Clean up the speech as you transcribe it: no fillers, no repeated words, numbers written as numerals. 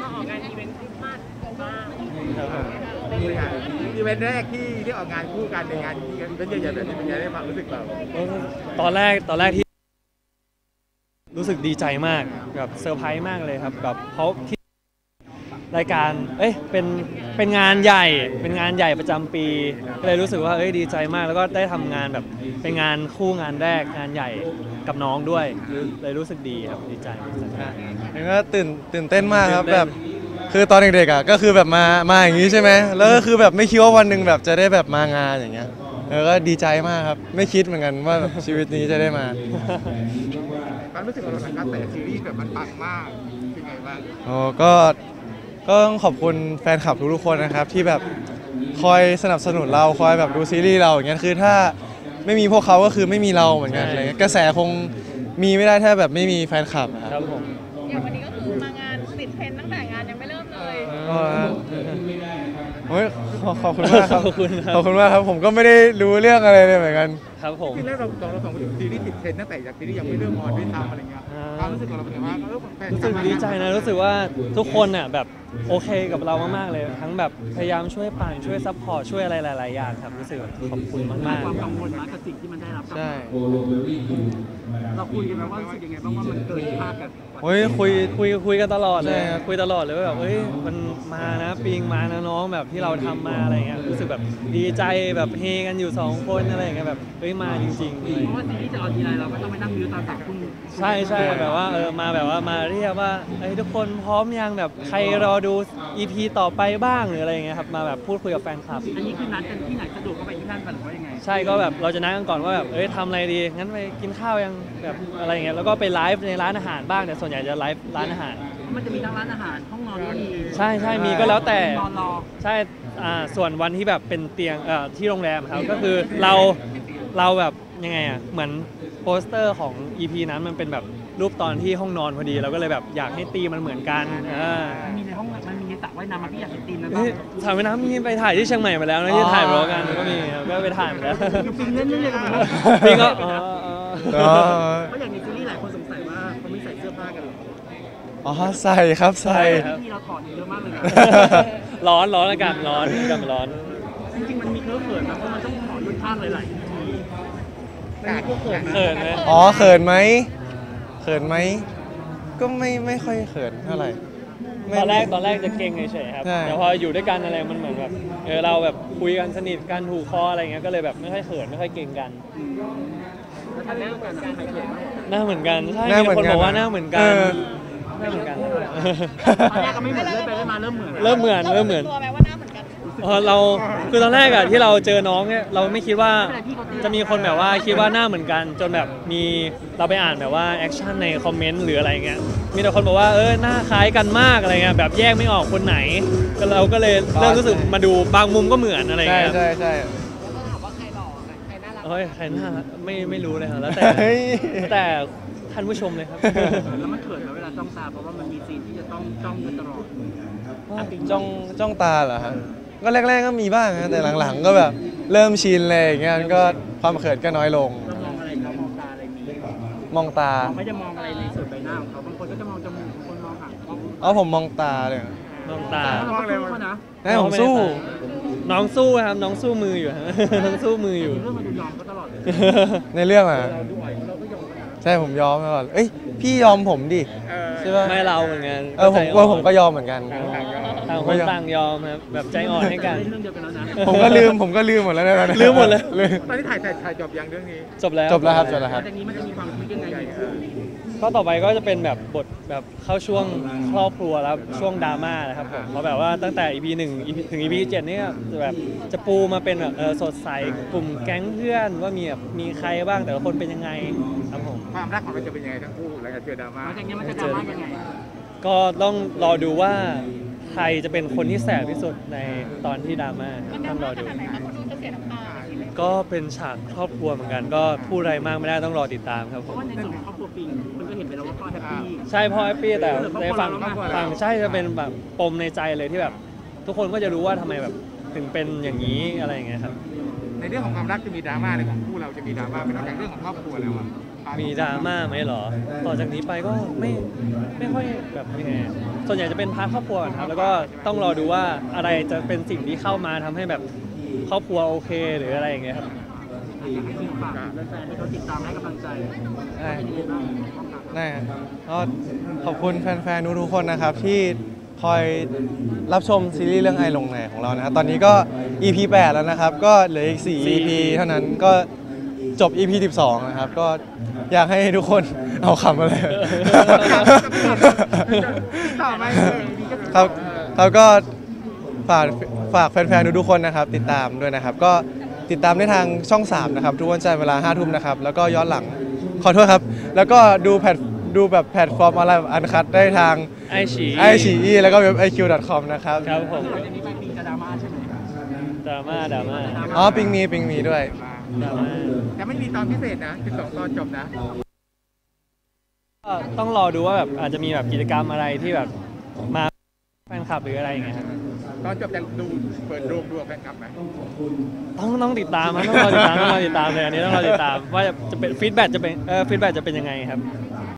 ออกงานอีเวนต์คริสต์มาสบ้างนี่ไงอีเวนต์แรกที่ออกงานคู่กันในงานอีเวนต์ใหญ่ๆแบบนี้เป็นไงได้ความรู้สึกเราตอนแรกที่รู้สึกดีใจมากแบบเซอร์ไพรส์มากเลยครับแบบเพราะที่รายการเป็นงานใหญ่เป็นงานใหญ่ประจำปีก็เลยรู้สึกว่าดีใจมากแล้วก็ได้ทำงานแบบเป็นงานคู่งานแรกงานใหญ่กับน้องด้วยเลยรู้สึกดีครับดีใจแล้วก็ตื่นเต้นมากครับแบบคือตอนเด็กๆอ่ะก็คือแบบมาอย่างนี้ใช่ไหมแล้วก็คือแบบไม่คิดว่าวันหนึ่งแบบจะได้แบบมางานอย่างเงี้ยแล้วก็ดีใจมากครับไม่คิดเหมือนกันว่าแบบชีวิตนี้จะได้มาความรู้สึกของเราหลังการแต่ซีรีส์แบบมันปังมากเป็นไงบ้างก็ต้องขอบคุณแฟนคลับทุกๆคนนะครับที่แบบคอยสนับสนุนเราคอยแบบดูซีรีส์เราอย่างเงี้ยคือถ้าไม่มีพวกเขาก็คือไม่มีเราเหมือนกันอะไรเงี้ยกระแสคงมีไม่ได้ถ้าแบบไม่มีแฟนคลับครับผมอย่างวันนี้ก็คือมางานติดเทรนด์ตั้งแต่งานยังไม่เริ่มเลยขอบคุณมากครับขอบคุณมากครับผมก็ไม่ได้รู้เรื่องอะไรเลยเหมือนกันครับผมที่แรกเราสองคนซีรีส์ติดเทรนด์ตั้งแต่จากซีรีส์ยังไม่เริ่มออนด้วยซ้ำอะไรเงี้ยความรู้สึกของเราเป็นไงบ้างรู้สึกดีใจนะรู้สึกว่าทุกคนอ่ะแบบโอเคกับเรามากๆเลยทั้งแบบพยายามช่วยปั่นช่วยซัพพอร์ตช่วยอะไรหลายๆอย่างครับรู้สึกขอบคุณมากๆความกังวลนะกับสิ่งที่มันได้รับใช่เราคุยกันไหมว่ารู้สึกยังไงบ้างว่ามันเกินคาดกันคุยกันตลอดเลยคุยตลอดเลยว่าแบบมันมานะปิงมานะน้องแบบที่เราทำมาอะไรเงี้ยรู้สึกแบบดีใจแบบเฮกันอยู่2คนอะไรเงี้ยแบบมาจริงๆเพราะว่าซีรีส์จะออนทีไรเราก็ต้องไปนั่งดูตอน3 ทุ่มใช่แบบว่ามาแบบว่ามาเรียกว่าทุกคนพร้อมยังแบบใครรอดู EP ต่อไปบ้างหรืออะไรเงี้ยครับมาแบบพูดคุยกับแฟนคลับอันนี้คือนัดกันที่ไหนสะดวกก็ไปที่นั่นกันหรือว่ายังไงใช่ก็แบบเราจะนัดกันก่อนว่าแบบทำอะไรดีงั้นไปกินข้าวยังแบบอะไรเงี้ยแล้วก็ไปไลฟ์ในร้านอาหารบ้างแต่ส่วนใหญ่จะไลฟ์ร้านอาหารมันจะมีทั้งร้านอาหารห้องนอนก็มีใช่มีก็แล้วแต่นอนรอใช่ส่วนวันที่แบบเป็นเตียงที่โรงแรมครับก็คือเราแบบยังไงเหมือนโปสเตอร์ของ EP นั้นมันเป็นแบบรูปตอนที่ห้องนอนพอดีเราก็เลยแบบอยากให้ตีมันเหมือนกันมันมีในห้องมันมีในสระว่ายน้ำพี่อยากเห็นตีนนะสระว่ายน้ำมีไปถ่ายที่เชียงใหม่มาแล้วนะที่ถ่ายบล็อกกันก็มีก็ไปถ่ายมาแล้วปิงเล่นเลยกันปิงก็เพราะอย่างในซีรีส์หลายคนสงสัยว่าเขาไม่ใส่เสื้อผ้ากันหรอใส่ครับใส่ที่เราถอดเยอะมากเลยร้อนอากาศร้อนจริงๆมันมีเครื่องเขินนะเพราะมันต้องถอดยุ่นข้างหลายๆเขินไหมเขินไหมก็ไม่ค่อยเขินเท่าไหร่ตอนแรกจะเก่งเฉยๆครับแต่พออยู่ด้วยกันอะไรมันเหมือนแบบเราแบบคุยกันสนิทกันถูกคออะไรเงี้ยก็เลยแบบไม่ค่อยเขินไม่ค่อยเก่งกันแล้วหน้าเหมือนกันใครเขินหน้าเหมือนกันใช่มีคนบอกว่าหน้าเหมือนกันตอนแรกก็ไม่เหมือนเริ่มไปมาเริ่มเหมือนตัวแปลว่าหน้าเหมือนกันเราคือตอนแรกที่เราเจอน้องเนี่ยเราไม่คิดว่าจะมีคนแบบว่าคิดว่าหน้าเหมือนกันจนแบบมีเราไปอ่านแบบว่าแอคชั่นในคอมเมนต์หรืออะไรเงี้ยมีแต่คนบอกว่าหน้าคล้ายกันมากอะไรเงี้ยแบบแยกไม่ออกคนไหนเราก็เลยเริ่มรู้สึกมาดูบางมุมก็เหมือนอะไรเงี้ยใช่ถามว่าใครหล่อใครน่ารักใครน่ารักไม่รู้เลยครับแล้วแต่ท่านผู้ชมเลยครับแล้วมันเขินเวลาจ้องตาเพราะว่ามันมีซีนที่จะต้องจ้องกันตลอดจ้องตาเหรอฮะก็แรกๆก็มีบ้างนะแต่หลังๆก็แบบเริ่มชินเลยอย่างเงี้ยก็ความเขินก็น้อยลงเรามองอะไรเรามองตาอะไรมีมองตาไม่จะมองอะไรในส่วนใบหน้าของเขาบางคนก็จะมองจมูกบางคนมองหางผมมองตาเลยมองตาผมสู้น้องสู้ครับน้องสู้มืออยู่น้องสู้มืออยู่เรื่องมันดูยอมก็ตลอดในเรื่องอ่ะใช่ผมยอมตลอดพี่ยอมผมดิใช่ป่ะไม่เราเหมือนกันผมก็ยอมเหมือนกันต่างคนต่างยอมครับแบบใจอ่อนให้กันผมก็ลืมหมดแล้วนะลืมหมดเลยตอนนี้ถ่ายจบยังเรื่องนี้จบแล้วครับจากนี้มันจะมีความคุยยังไงก็ต่อไปก็จะเป็นแบบบทแบบเข้าช่วงครอบครัวแล้วช่วงดราม่านะครับผมเพราะแบบว่าตั้งแต่ EP 1ถึง EP 7เนี่ยแบบจะปูมาเป็นแบบสดใสกลุ่มแก๊งเพื่อนว่ามีใครบ้างแต่ละคนเป็นยังไงครับผมความรักของเราจะเป็นยังไงทั้งคู่หลังจากเจอดราม่าจากนี้มันจะดราม่ายังไงก็ต้องรอดูว่าใครจะเป็นคนที่แสบที่สุดในตอนที่ดราม่าต้องรอดูก็เป็นฉากครอบครัวเหมือนกันก็พูดอะไรมากไม่ได้ต้องรอติดตามครับผมเพราะว่าในส่วนของครอบครัวปิงมันก็เห็นไปแล้วว่าพ่อแฮปปี้ใช่พ่อแฮปปี้แต่ในฝั่งใช่จะเป็นแบบปมในใจเลยที่แบบทุกคนก็จะรู้ว่าทำไมแบบถึงเป็นอย่างนี้อะไรอย่างเงี้ยครับในเรื่องของความรักจะมีดราม่าในของคู่เราจะมีดราม่าเป็นนอกจากเรื่องของครอบครัวแล้วมีดราม่าไหมหรอต่อจากนี้ไปก็ไม่แบบยังไงส่วนใหญ่จะเป็นพาร์ทครอบครัวก่อนครับแล้วก็ต้องรอดูว่าอะไรจะเป็นสิ่งที่เข้ามาทำให้แบบครอบครัวโอเคหรืออะไรอย่างเงี้ยครับอยากให้คิวฝากแฟนๆที่เขาติดตามให้กำลังใจได้เป็นยังไงบ้างได้ครับก็ขอบคุณแฟนๆทุกๆคนนะครับที่คอยรับชมซีรีส์เรื่องไอลงไหนของเรานะครับตอนนี้ก็ EP 8 แล้วนะครับ ก็เหลืออีก 4 EP เท่านั้นก็จบ EP 12 นะครับ ก็อยากให้ทุกคนเอาคำอะไรต่อไหมครับแล้วก็ฝากแฟนๆทุกๆคนนะครับ ติดตามด้วยนะครับ ก็ติดตามได้ทางช่อง 3 นะครับ ทุกวันจันทร์เวลา 5 ทุ่มนะครับ แล้วก็ย้อนหลังขอโทษครับ แล้วก็ดูแบบแพลตฟอร์มอะไรอันคัดได้ทางไอฉี iQIYI แล้วก็เว็บ iq.com นะครับครับผมเดี๋ยวนี้มีจะดราม่าใช่ไหมดราม่าอ๋อปิงมีด้วยดราม่าแต่ไม่มีตอนพิเศษนะ12 ตอนจบนะก็ต้องรอดูว่าแบบอาจจะมีแบบกิจกรรมอะไรที่แบบมาแฟนคลับหรืออะไรอย่างเงี้ยครับตอนจบจะดูเปิดโรงดูแฟนคลับไหมต้องติดตามครับต้องรอติดตามเลยอันนี้ต้องรอติดตามว่าจะเป็นฟีดแบ็กจะเป็นยังไงครับ